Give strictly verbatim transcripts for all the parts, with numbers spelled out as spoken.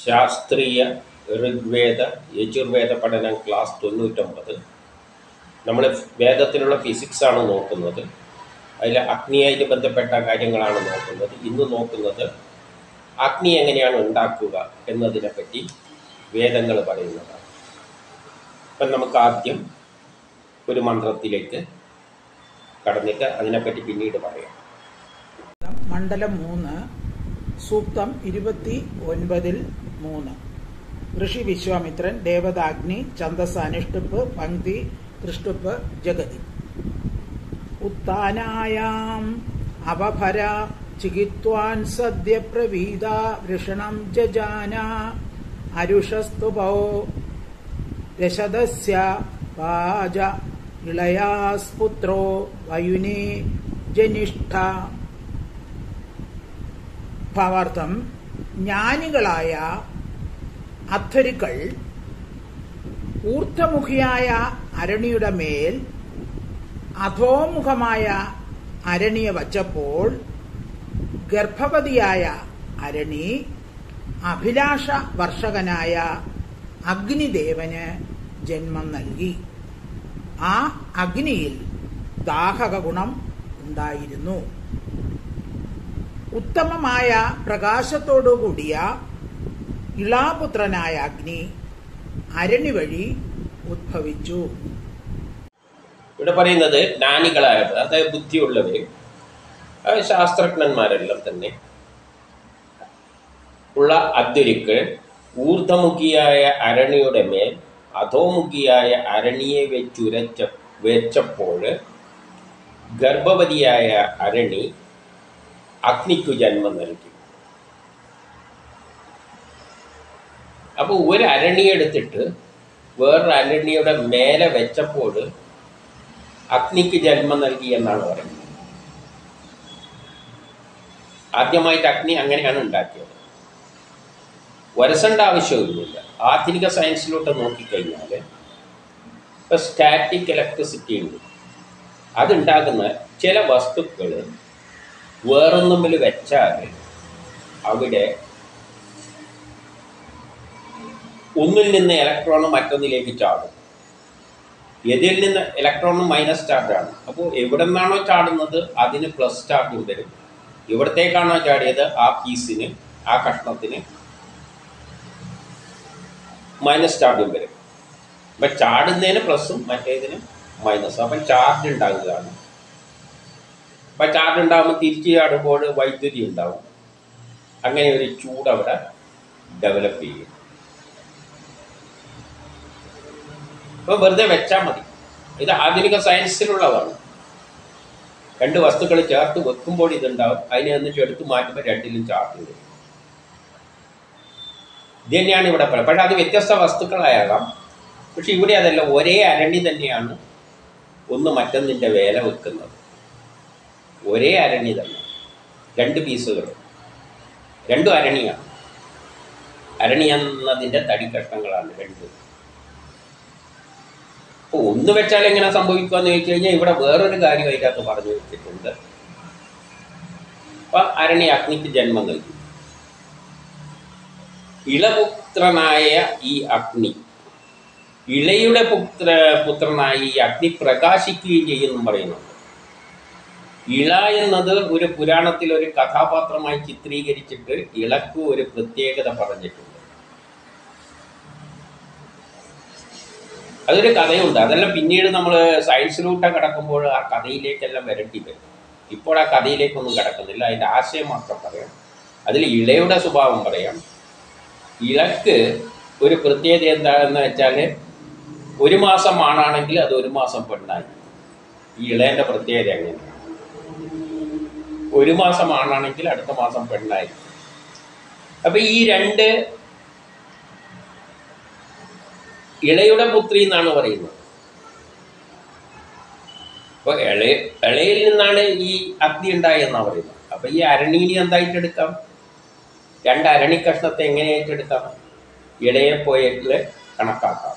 ശാസ്ത്രീയ ഋഗ്വേദ യജുർവേദ പഠനം ക്ലാസ് തൊണ്ണൂറ്റൊമ്പത്. നമ്മൾ വേദത്തിലുള്ള ഫിസിക്സാണ് നോക്കുന്നത്. അതിൽ അഗ്നിയായിട്ട് ബന്ധപ്പെട്ട കാര്യങ്ങളാണ് നോക്കുന്നത്. ഇന്ന് നോക്കുന്നത് അഗ്നി എങ്ങനെയാണ് ഉണ്ടാക്കുക എന്നതിനെപ്പറ്റി വേദങ്ങൾ പറയുന്നതാണ്. അപ്പം നമുക്ക് ആദ്യം ഒരു മന്ത്രത്തിലേക്ക് കടന്നിട്ട് അതിനെപ്പറ്റി പിന്നീട് പറയാം. മണ്ഡലം മൂന്ന്, സൂക്തം ഇരുപത്തി ഒൻപതിൽ മൂന്ന്. ഋഷി വിശ്വാമിത്രൻ ദേവതാഗ്നി ഛന്ദസ് അനുഷ്ടുപ്പ് പങ്ക്തി തൃഷ്ടുപ്പ് ജഗതി. ഉത്താനായാം അവഭര ചികിത്വാൻ സദ്യ പ്രവീത വൃഷണം ജജാന അരുഷസ്തുപോ രശദസ്യ വാജ ഇളയാസ്പുത്രോ വയുനേ ജനിഷ്ഠ. ഭാവാർത്ഥം: ജ്ഞാനികളായ അധരികൾ ഊർധ്വമുഖിയായ അരണിയുടെ മേൽ അധോമുഖമായ അരണിയെ വച്ചപ്പോൾ ഗർഭവതിയായ അരണി അഭിലാഷ വർഷകനായ അഗ്നിദേവന് ജന്മം നൽകി. ആ അഗ്നിയിൽ ദാഹക ഗുണം ഉണ്ടായിരുന്നു. ഉത്തമമായ പ്രകാശത്തോടുകൂടിയ ഇളാപുത്രനായ അഗ്നി അരണി വഴി ഉദ്ഭവിച്ചു. ഇവിടെ പറയുന്നത് ജ്ഞാനികളായത്, അതായത് ബുദ്ധിയുള്ളവർ, ശാസ്ത്രജ്ഞന്മാരെല്ലാം തന്നെ ഉള്ള അദ്വരിക്ക് ഊർധ്വമുഖിയായ അരണിയുടെ മേൽ അധോമുഖിയായ അരണിയെ വെച്ചുരച്ച വെച്ചപ്പോൾ ഗർഭവതിയായ അരണി അഗ്നിക്കു ജന്മം നൽകി. അപ്പോൾ ഒരു അരണിയെടുത്തിട്ട് വേറൊരു അരണിയുടെ മേലെ വെച്ചപ്പോൾ അഗ്നിക്ക് ജന്മം നൽകി എന്നാണ് പറയുന്നത്. ആദ്യമായിട്ട് അഗ്നി അങ്ങനെയാണ് ഉണ്ടാക്കിയത്. വരസേണ്ട ആവശ്യമില്ല. ആധുനിക സയൻസിലോട്ട് നോക്കിക്കഴിഞ്ഞാൽ ഇപ്പം സ്റ്റാറ്റിക് ഇലക്ട്രിസിറ്റി ഉണ്ട്. അതുണ്ടാകുന്ന ചില വസ്തുക്കൾ വേറൊന്നുമ്പിൽ വെച്ചാൽ അവിടെ ഒന്നിൽ നിന്ന് ഇലക്ട്രോൺ മറ്റൊന്നിലേക്ക് ചാടും. ഇതിൽ നിന്ന് ഇലക്ട്രോൺ മൈനസ് ചാർജാണ്. അപ്പോൾ എവിടെ നിന്നാണോ ചാടുന്നത് അതിന് പ്ലസ് ചാർജ് വരും. എവിടത്തേക്കാണോ ചാടിയത് ആ പീസിന്, ആ കഷ്ണത്തിന് മൈനസ് ചാർജും വരും. അപ്പം ചാടുന്നതിന് പ്ലസും മറ്റേതിന് മൈനസും. അപ്പം ചാർജ് ഉണ്ടാകുകയാണ്. അപ്പം ചാർജ് ഉണ്ടാകുമ്പോൾ തിരിച്ച് ചാടുമ്പോൾ വൈദ്യുതി ഉണ്ടാവും. അങ്ങനെ ഒരു ചൂട് അവിടെ ഡെവലപ്പ് ചെയ്യും. അപ്പോൾ വെറുതെ വെച്ചാൽ മതി. ഇത് ആധുനിക സയൻസിലുള്ളതാണ്. രണ്ട് വസ്തുക്കൾ ചേർത്ത് വെക്കുമ്പോൾ ഇതുണ്ടാവും. അതിനെ എന്നിട്ട് എടുത്ത് മാറ്റുമ്പോൾ രണ്ടിലും ചാർജ് വരും. ഇത് തന്നെയാണ് ഇവിടെ പറയുന്നത്. പക്ഷേ അത് വ്യത്യസ്ത വസ്തുക്കളായാകാം. പക്ഷെ ഇവിടെ അതല്ല, ഒരേ അരണി തന്നെയാണ് ഒന്ന് മറ്റൊന്നിൻ്റെ വേല വെക്കുന്നത്. ഒരേ അരണി തന്നെ, രണ്ട് പീസുകൾ, രണ്ടും അരണിയാണ്. അരണി എന്നതിൻ്റെ തടി കഷ്ണങ്ങളാണ് രണ്ട്. അപ്പോൾ ഒന്ന് വെച്ചാൽ എങ്ങനെ സംഭവിക്കുമെന്ന് ചോദിച്ചു കഴിഞ്ഞാൽ ഇവിടെ വേറൊരു കാര്യം അതിനകത്ത് പറഞ്ഞു വെച്ചിട്ടുണ്ട്. അപ്പം അരണി അഗ്നിക്ക് ജന്മം നൽകി. ഇളപുത്രനായ ഈ അഗ്നി, ഇളയുടെ പുത്ര പുത്രനായ ഈ അഗ്നി പ്രകാശിക്കുകയും ചെയ്യുമെന്നും പറയുന്നുണ്ട്. ഇള എന്നത് ഒരു പുരാണത്തിൽ ഒരു കഥാപാത്രമായി ചിത്രീകരിച്ചിട്ട് ഇളക്ക് ഒരു പ്രത്യേകത പറഞ്ഞിട്ടുണ്ട്. അതൊരു കഥയുണ്ട്. അതെല്ലാം പിന്നീട് നമ്മൾ സയൻസിലൂട്ട് കിടക്കുമ്പോൾ ആ കഥയിലേക്കെല്ലാം വരേണ്ടി വരും. ഇപ്പോൾ ആ കഥയിലേക്കൊന്നും കിടക്കുന്നില്ല. അതിൻ്റെ ആശയം മാത്രം പറയാം. അതിൽ ഇളയുടെ സ്വഭാവം പറയാം. ഇളക്ക് ഒരു പ്രത്യേകത എന്താണെന്ന് വെച്ചാൽ ഒരു മാസം ആണാണെങ്കിൽ അത് ഒരു മാസം പെണ്ണായി. ഈ ഇളേൻ്റെ പ്രത്യേകത എങ്ങനെയാണ്? ഒരു മാസം ആണാണെങ്കിൽ അടുത്ത മാസം പെണ്ണായി. അപ്പം ഈ രണ്ട് ഇളയുടെ പുത്രി എന്നാണ് പറയുന്നത്. അപ്പോൾ ഇള ഇളയിൽ നിന്നാണ് ഈ അഗ്നി ഉണ്ടായെന്നാണ് പറയുന്നത്. അപ്പം ഈ അരണീനി എന്തായിട്ട് എടുക്കാം? രണ്ട് അരണി കഷ്ണത്തെ എങ്ങനെയായിട്ട് എടുക്കാം? ഇളയെ പോയിട്ട് കണക്കാക്കാം.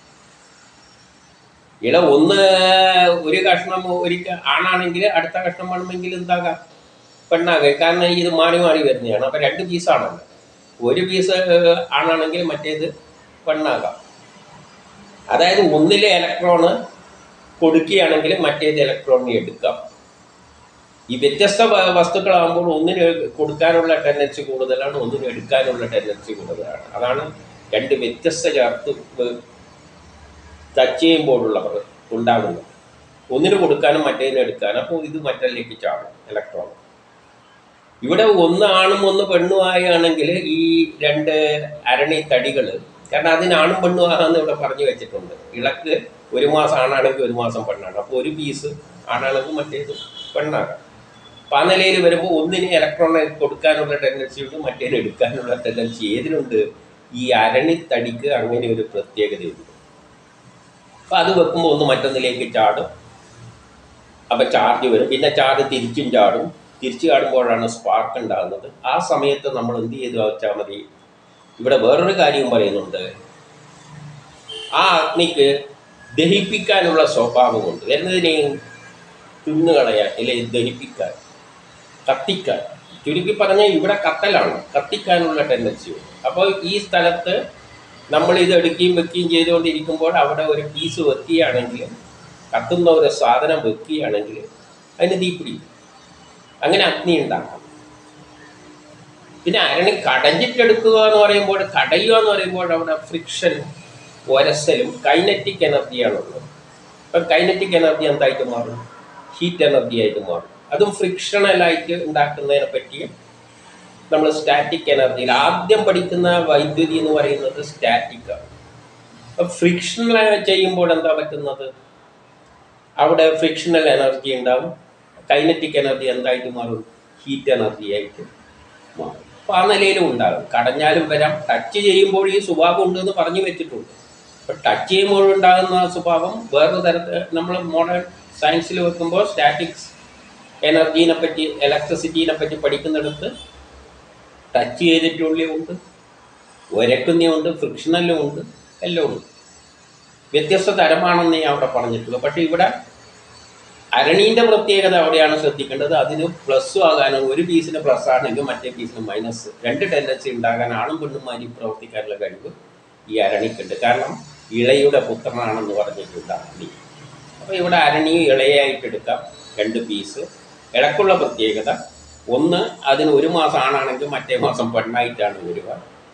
ഇള ഒന്ന് ഒരു കഷ്ണം ഒരിക്കൽ ആണാണെങ്കിൽ അടുത്ത കഷ്ണം വേണമെങ്കിൽ എന്താകാം? പെണ്ണാകുക. കാരണം ഇത് മാറി മാറി വരുന്നതാണ്. അപ്പം രണ്ട് പീസാണല്ലോ. ഒരു പീസ് ആണാണെങ്കിൽ മറ്റേത് പെണ്ണാകാം. അതായത് ഒന്നിലെ ഇലക്ട്രോണ് കൊടുക്കുകയാണെങ്കിൽ മറ്റേത് ഇലക്ട്രോണിനെ എടുക്കാം. ഈ വ്യത്യസ്ത വസ്തുക്കളാകുമ്പോൾ ഒന്നിന് കൊടുക്കാനുള്ള ടെൻഡൻസി കൂടുതലാണ്, ഒന്നിന് എടുക്കാനുള്ള ടെൻഡൻസി കൂടുതലാണ്. അതാണ് രണ്ട് വ്യത്യസ്ത ചേർത്ത് ടച്ച് ചെയ്യുമ്പോഴുള്ള ഉണ്ടാകുന്നത്. ഒന്നിന് കൊടുക്കാനും മറ്റേതിന് എടുക്കാനും. അപ്പോൾ ഇത് മറ്റേതിലേക്ക് ചാടും ഇലക്ട്രോൺ. ഇവിടെ ഒന്ന് ആണും ഒന്ന് പെണ്ണുമായാണെങ്കിൽ ഈ രണ്ട് അരണി തടികൾ, കാരണം അതിന് ആണും പെണ്ണും ആകാമെന്ന് ഇവിടെ പറഞ്ഞു വെച്ചിട്ടുണ്ട്. ഇളക്ക് ഒരു മാസം ആണാണെങ്കിൽ ഒരു മാസം പെണ്ണാണ്. അപ്പോൾ ഒരു പീസ് ആണാണെങ്കിൽ മറ്റേത് പെണ്ണാകാം. അപ്പം ആ നിലയിൽ വരുമ്പോൾ ഒന്നിന് ഇലക്ട്രോണെ കൊടുക്കാനുള്ള ടെൻഡൻസി ഉണ്ട്, മറ്റേതിന് എടുക്കാനുള്ള ടെൻഡൻസി ഏതിനുണ്ട്? ഈ അരണിത്തടിക്ക് അങ്ങനെ ഒരു പ്രത്യേകതയുണ്ട്. അപ്പം അത് വെക്കുമ്പോൾ ഒന്ന് മറ്റൊന്നിലേക്ക് ചാടും. അപ്പം ചാർജ് വരും, പിന്നെ ചാർജ് തിരിച്ചും ചാടും. തിരിച്ചു ചാടുമ്പോഴാണ് സ്പാർക്ക് ഉണ്ടാകുന്നത്. ആ സമയത്ത് നമ്മൾ എന്ത് ചെയ്തു വെച്ചാൽ മതി. ഇവിടെ വേറൊരു കാര്യം പറയുന്നുണ്ട്. ആ അഗ്നിക്ക് ദഹിപ്പിക്കാനുള്ള സ്വഭാവമുണ്ട്. എന്നതിനെയും തിന്നുകളയാൻ അല്ലെ ദഹിപ്പിക്കാൻ, കത്തിക്കാൻ. ചുരുക്കി പറഞ്ഞാൽ ഇവിടെ കത്തലാണ്, കത്തിക്കാനുള്ള ടെൻഡൻസി ഉണ്ട്. അപ്പോൾ ഈ സ്ഥലത്ത് നമ്മൾ ഇത് എടുക്കുകയും വെക്കുകയും ചെയ്തുകൊണ്ടിരിക്കുമ്പോൾ അവിടെ ഒരു പീസ് വെക്കുകയാണെങ്കിൽ, കത്തുന്ന ഒരു സാധനം വെക്കുകയാണെങ്കിൽ അതിന് തീ പിടിക്കും. അങ്ങനെ അഗ്നി ഉണ്ടാക്കാം. പിന്നെ അരണി കടഞ്ഞിട്ടെടുക്കുക എന്ന് പറയുമ്പോൾ, കടയുക എന്ന് പറയുമ്പോൾ അവിടെ ഫ്രിക്ഷനും ഒരസലും കൈനറ്റിക് എനർജിയാണുള്ളത്. അപ്പം കൈനറ്റിക് എനർജി എന്തായിട്ട് മാറും? ഹീറ്റ് എനർജി ആയിട്ട് മാറും. അതും ഫ്രിക്ഷണലായിട്ട് ഉണ്ടാക്കുന്നതിനെ പറ്റി നമ്മൾ സ്റ്റാറ്റിക് എനർജിയിൽ ആദ്യം പഠിക്കുന്ന വൈദ്യുതി എന്ന് പറയുന്നത് സ്റ്റാറ്റിക്കാണ്. അപ്പം ഫ്രിക്ഷണൽ ചെയ്യുമ്പോൾ എന്താ പറ്റുന്നത്? അവിടെ ഫ്രിക്ഷണൽ എനർജി ഉണ്ടാവും. കൈനറ്റിക് എനർജി എന്തായിട്ട് മാറും? ഹീറ്റ് എനർജി ആയിട്ട് മാറും. അപ്പോൾ ആ നിലയിലും ഉണ്ടാകും. കടഞ്ഞാലും വരാം. ടച്ച് ചെയ്യുമ്പോൾ ഈ സ്വഭാവം ഉണ്ടെന്ന് പറഞ്ഞു വെച്ചിട്ടുണ്ട്. അപ്പം ടച്ച് ചെയ്യുമ്പോഴുണ്ടാകുന്ന സ്വഭാവം വേറൊരു തരത്തിൽ നമ്മൾ മോഡേൺ സയൻസിൽ വെക്കുമ്പോൾ സ്റ്റാറ്റിക്സ് എനർജീനെ പറ്റി, ഇലക്ട്രിസിറ്റീനെ പറ്റി പഠിക്കുന്നിടത്ത് ടച്ച് ചെയ്തിട്ടുള്ളിയുണ്ട്, ഉരക്കുന്നുണ്ട്, ഫ്രിക്ഷണലും ഉണ്ട്, എല്ലാം ഉണ്ട്. വ്യത്യസ്ത തരമാണെന്ന് ഞാൻ അവിടെ പറഞ്ഞിട്ടുള്ളൂ. പക്ഷേ ഇവിടെ അരണീൻ്റെ പ്രത്യേകത അവിടെയാണ് ശ്രദ്ധിക്കേണ്ടത്. അതിന് പ്ലസ്സും ആകാനും, ഒരു പീസിന് പ്ലസ് ആണെങ്കിൽ മറ്റേ പീസിന് മൈനസ്, രണ്ട് ടെൻഡൻസി ഉണ്ടാകാൻ ആണും പെണ്ണുമാരി പ്രവർത്തിക്കാനുള്ള കഴിവ് ഈ അരണിക്കുണ്ട്. കാരണം ഇളയുടെ പുത്രനാണെന്ന് പറഞ്ഞിട്ടുണ്ട് അഗ്നി. അപ്പോൾ ഇവിടെ അരണി ഇളയായിട്ടെടുക്കാം, രണ്ട് പീസ്. ഇളക്കുള്ള പ്രത്യേകത ഒന്ന്, അതിന് ഒരു മാസം ആണാണെങ്കിൽ മറ്റേ മാസം പെണ്ണായിട്ടാണ് വരിക.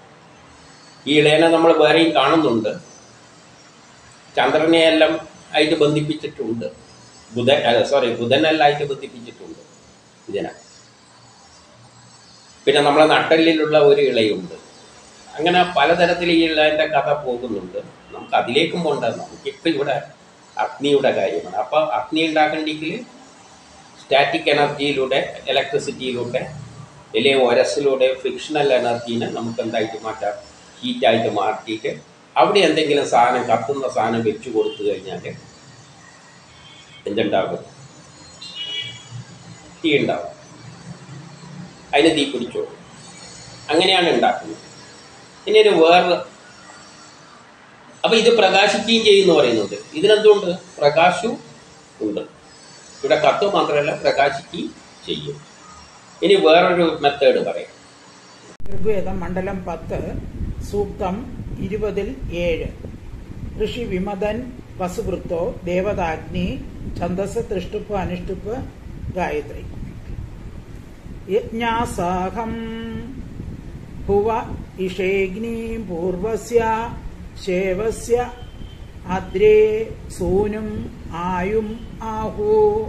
ഈ ഇളയനെ നമ്മൾ വേറെയും കാണുന്നുണ്ട്. ചന്ദ്രനെയെല്ലാം ആയിട്ട് ബന്ധിപ്പിച്ചിട്ടുണ്ട്. ബുധൻ അല്ല സോറി ബുധനെല്ലാം ആയിട്ട് ബന്ധിപ്പിച്ചിട്ടുണ്ട് ഇതിനെ. പിന്നെ നമ്മളെ നട്ടെല്ലിലുള്ള ഒരു ഇളയുണ്ട്. അങ്ങനെ പലതരത്തിൽ ഈ ഇളയൻ്റെ കഥ പോകുന്നുണ്ട്. നമുക്ക് അതിലേക്കും പോകണ്ട. നമുക്കിപ്പോൾ ഇവിടെ അഗ്നിയുടെ കാര്യമാണ്. അപ്പോൾ അഗ്നി ഉണ്ടാക്കണ്ടെങ്കിൽ സ്റ്റാറ്റിക് എനർജിയിലൂടെ, ഇലക്ട്രിസിറ്റിയിലൂടെ, അല്ലെങ്കിൽ ഒരസിലൂടെ ഫ്രിക്ഷണൽ എനർജീനെ നമുക്ക് എന്തായിട്ട് മാറ്റാം? ഹീറ്റായിട്ട് മാറ്റിയിട്ട് അവിടെ എന്തെങ്കിലും സാധനം, കത്തുന്ന സാധനം വെച്ച് കൊടുത്തു കഴിഞ്ഞാൽ എന്തുണ്ടാകും? തീ ഉണ്ടാവും. അതിന് തീ പിടിച്ചോളും. അങ്ങനെയാണ് ഉണ്ടാക്കുന്നത്. ഇനി ഒരു വേറെ, അപ്പം ഇത് പ്രകാശിക്കുകയും ചെയ്യുമെന്ന് പറയുന്നുണ്ട്. ഇതിനെന്തുകൊണ്ട്? പ്രകാശവും ഉണ്ട്. ഇവിടെ കത്ത് മാത്രമല്ല, പ്രകാശിക്കുകയും ചെയ്യും. ഇനി വേറൊരു മെത്തേഡ് പറയാം. ഋഗ്വേദം മണ്ഡലം പത്ത് സൂക്തം ഇരുപതിൽ ഏഴ്. ഋഷി വിമതൻ വസുവൃത്തോ ദേവതാഗ്നി ഛന്ദസ് തൃഷ്ടുപ്പ് അനുഷ്ടുപ്പ് ഗായത്രി. യജ്ഞാസാഹം ഭുവ ഇഷേഗ്നി പൂർവസ്യ ശേവസ്യ അദ്രേ സൂനും ആയും ആഹു.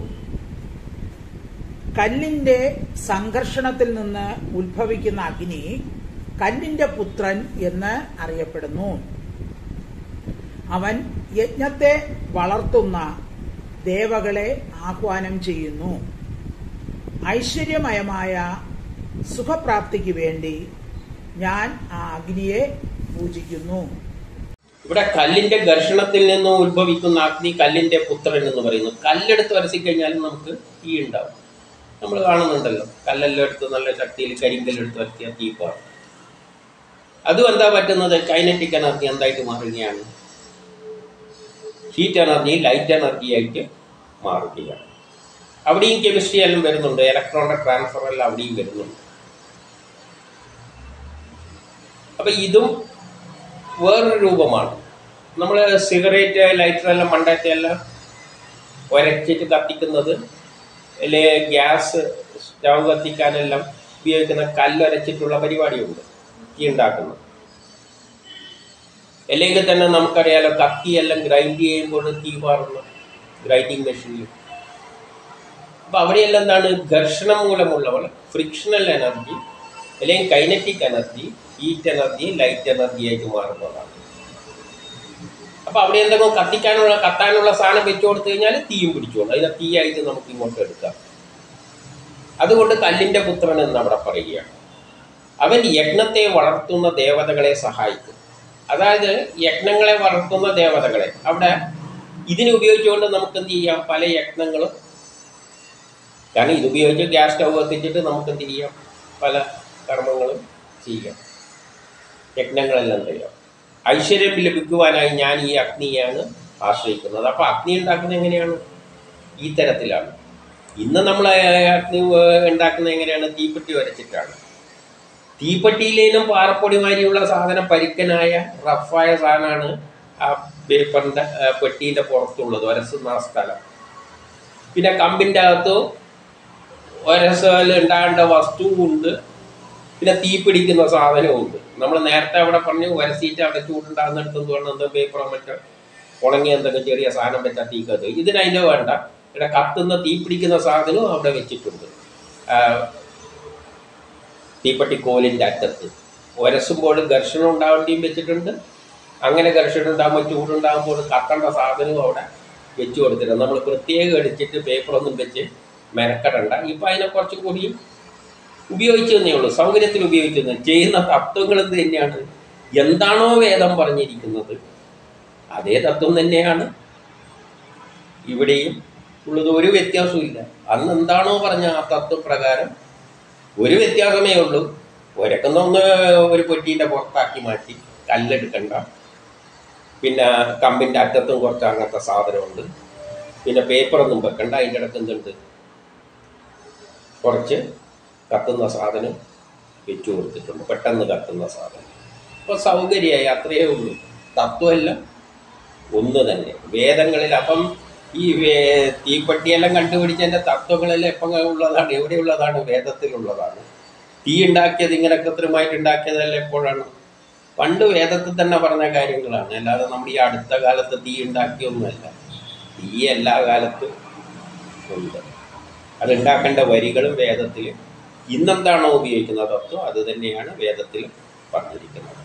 കല്ലിന്റെ സംഘർഷണത്തിൽ നിന്ന് ഉത്ഭവിക്കുന്ന അഗ്നി കല്ലിന്റെ പുത്രൻ എന്ന് അറിയപ്പെടുന്നു. അവൻ യജ്ഞത്തെ വളർത്തുന്ന ദേവകളെ ആഹ്വാനം ചെയ്യുന്നു. ഐശ്വര്യമയമായ സുഖപ്രാപ്തിക്ക് വേണ്ടി ഞാൻ ആ അഗ്നിയെ പൂജിക്കുന്നു. ഇവിടെ കല്ലിന്റെ ഘർഷണത്തിൽ നിന്നും ഉത്ഭവിക്കുന്ന അഗ്നി കല്ലിന്റെ പുത്രൻ എന്ന് പറയുന്നു. കല്ലെടുത്ത് വരച്ചിക്കഴിഞ്ഞാലും നമുക്ക് തീ ഉണ്ടാവും. നമ്മൾ കാണുന്നുണ്ടല്ലോ, കല്ലെല്ലാം എടുത്ത് നല്ല ശക്തിയിൽ കരിങ്കല്ലെടുത്ത് വരത്തിയ തീ പാറും. അതും എന്താ പറ്റുന്നത്? കൈനറ്റിക് എനർജി എന്തായിട്ട് മാറുകയാണ്? ഹീറ്റ് എനർജി ലൈറ്റ് എനർജി ആയിട്ട് മാറുകയാണ്. അവിടെയും കെമിസ്ട്രി എല്ലാം വരുന്നുണ്ട്. ഇലക്ട്രോണിന്റെ ട്രാൻസ്ഫർ എല്ലാം അവിടെയും വരുന്നുണ്ട്. അപ്പം ഇതും വേറൊരു രൂപമാണ്. നമ്മൾ സിഗരറ്റ് ലൈറ്ററെല്ലാം പണ്ടത്തെ എല്ലാം ഉരച്ചിട്ട് കത്തിക്കുന്നത്, അല്ലെ ഗ്യാസ് സ്റ്റൗ കത്തിക്കാനെല്ലാം ഉപയോഗിക്കുന്ന കല്ലൊരച്ചിട്ടുള്ള പരിപാടിയുണ്ട് തീ ഉണ്ടാക്കുന്നത്. അല്ലെങ്കിൽ തന്നെ നമുക്കറിയാലോ കത്തിയെല്ലാം ഗ്രൈൻഡ് ചെയ്യുമ്പോൾ തീ പാറുന്ന ഗ്രൈൻഡിങ് മെഷീനിൽ. അപ്പം അവിടെയെല്ലാം എന്താണ് ഘർഷണം മൂലമുള്ള ഫ്രിക്ഷണൽ എനർജി അല്ലെങ്കിൽ kinetic energy heat energy light energy ആയിട്ട് മാറുന്നതാണ്. അപ്പം അവിടെ എന്തെങ്കിലും കത്തിക്കാനുള്ള കത്താനുള്ള സാധനം വെച്ചു കൊടുത്തു കഴിഞ്ഞാൽ തീയും പിടിച്ചോളൂ. അതിനെ തീയായിട്ട് നമുക്ക് ഇങ്ങോട്ട് എടുക്കാം. അതുകൊണ്ട് കല്ലിൻ്റെ പുത്രൻ എന്ന് അവിടെ പറയുകയാണ്. അവൻ യജ്ഞത്തെ വളർത്തുന്ന ദേവതകളെ സഹായിക്കും. അതായത് യജ്ഞങ്ങളെ വളർത്തുന്ന ദേവതകളെ അവിടെ ഇതിനെ ഉപയോഗിച്ചുകൊണ്ട് നമുക്ക് എന്ത് ചെയ്യാം, പല യജ്ഞങ്ങളും. കാരണം ഇതുപയോഗിച്ച് ഗ്യാസ് സ്റ്റൗ കത്തിച്ചിട്ട് നമുക്ക് എന്ത് ചെയ്യാം, പല കർമ്മങ്ങളും ചെയ്യാം, യജ്ഞങ്ങളെല്ലാം ചെയ്യാം. ഐശ്വര്യം ലഭിക്കുവാനായി ഞാൻ ഈ അഗ്നിയാണ് ആശ്രയിക്കുന്നത്. അപ്പോൾ അഗ്നി ഉണ്ടാക്കുന്നത് എങ്ങനെയാണ്? ഈ തരത്തിലാണ്. ഇന്ന് നമ്മൾ അഗ്നി ഉണ്ടാക്കുന്നത് എങ്ങനെയാണ്? തീപ്പെട്ടി വരച്ചിട്ടാണ്. തീപ്പെട്ടിയിലേനും പാറപ്പൊടി മാതിരിയുള്ള സാധനം പരിക്കനായ റഫായ സാധനമാണ് ആ പേപ്പറിൻ്റെ പെട്ടീൻ്റെ പുറത്തുള്ളത്, ഒരസുന്ന ആ സ്ഥലം. പിന്നെ കമ്പിൻ്റെ അകത്ത് ഒരസൽ ഉണ്ടാകേണ്ട വസ്തുവുണ്ട്, പിന്നെ തീ പിടിക്കുന്ന സാധനവുമുണ്ട്. നമ്മൾ നേരത്തെ അവിടെ പറഞ്ഞു വരസീറ്റ് അവിടെ ചൂടുണ്ടാകുന്നിടത്തെന്ന് പറഞ്ഞാൽ എന്താ പേപ്പറോ മറ്റോ ഉണങ്ങി എന്തെങ്കിലും ചെറിയ സാധനം വെച്ചാൽ തീ കത്ത്. ഇതിനതിൻ്റെ വേണ്ട, ഇവിടെ കത്തുന്ന തീ പിടിക്കുന്ന സാധനവും അവിടെ വെച്ചിട്ടുണ്ട്. തീപ്പെട്ടി കോലിൻ്റെ അറ്റത്ത് ഉരസുമ്പോൾ ഘർഷണം ഉണ്ടാവേണ്ടിയും വെച്ചിട്ടുണ്ട്. അങ്ങനെ ഘർഷണം ഉണ്ടാകുമ്പോൾ ചൂടുണ്ടാകുമ്പോൾ കത്തേണ്ട സാധനവും അവിടെ വെച്ച് കൊടുത്തിട്ടുണ്ട്. നമ്മൾ പ്രത്യേകം അടിച്ചിട്ട് പേപ്പറൊന്നും വെച്ച് മെനക്കെടണ്ട. ഇപ്പം അതിനെ കുറച്ചും കൂടി ഉപയോഗിച്ചു തന്നേ ഉള്ളൂ, സൗകര്യത്തിൽ ഉപയോഗിച്ചു തന്നെ. ചെയ്യുന്ന തത്വങ്ങൾ എന്ത് തന്നെയാണ്? എന്താണോ വേദം പറഞ്ഞിരിക്കുന്നത് അതേ തത്വം തന്നെയാണ് ഇവിടെയും ഉള്ളത്. ഒരു വ്യത്യാസവും ഇല്ല. അന്ന് എന്താണോ പറഞ്ഞ ആ തത്വപ്രകാരം ഒരു വ്യത്യാസമേ ഉള്ളൂ. ഒരക്കുന്ന ഒന്ന് ഒരു പൊട്ടീൻ്റെ പുറത്താക്കി മാറ്റി, കല്ലെടുക്കണ്ട. പിന്നെ കമ്പിൻ്റെ അറ്റത്തും കുറച്ച് അങ്ങനത്തെ സാധനമുണ്ട്. പിന്നെ പേപ്പറൊന്നും വെക്കണ്ട. അതിൻ്റെ ഇടയ്ക്ക് എന്തുണ്ട്, കുറച്ച് കത്തുന്ന സാധനം വെച്ചു കൊടുത്തിട്ടുണ്ട്, പെട്ടെന്ന് കത്തുന്ന സാധനം. അപ്പോൾ സൗകര്യമായി, അത്രയേ ഉള്ളൂ. തത്വമെല്ലാം ഒന്ന് തന്നെ വേദങ്ങളിൽ. അപ്പം ഈ തീപ്പെട്ടിയെല്ലാം കണ്ടുപിടിച്ചതിൻ്റെ തത്വങ്ങളെല്ലാം എപ്പം ഉള്ളതാണ്, എവിടെയുള്ളതാണ്? വേദത്തിലുള്ളതാണ്. തീ ഉണ്ടാക്കിയത് ഇങ്ങനെ കൃത്രിമമായിട്ട് ഉണ്ടാക്കിയതെല്ലാം എപ്പോഴാണ്? പണ്ട് വേദത്തിൽ തന്നെ പറഞ്ഞ കാര്യങ്ങളാണ്. അല്ലാതെ നമ്മൾ ഈ അടുത്ത കാലത്ത് തീ ഉണ്ടാക്കിയൊന്നുമല്ല. തീ എല്ലാ കാലത്തും ഉണ്ട്. അതുണ്ടാക്കേണ്ട വരികളും വേദത്തിൽ ഇന്നെന്താണോ ഉപയോഗിക്കുന്ന തത്വം അത് തന്നെയാണ് വേദത്തിൽ പറഞ്ഞിരിക്കുന്നത്.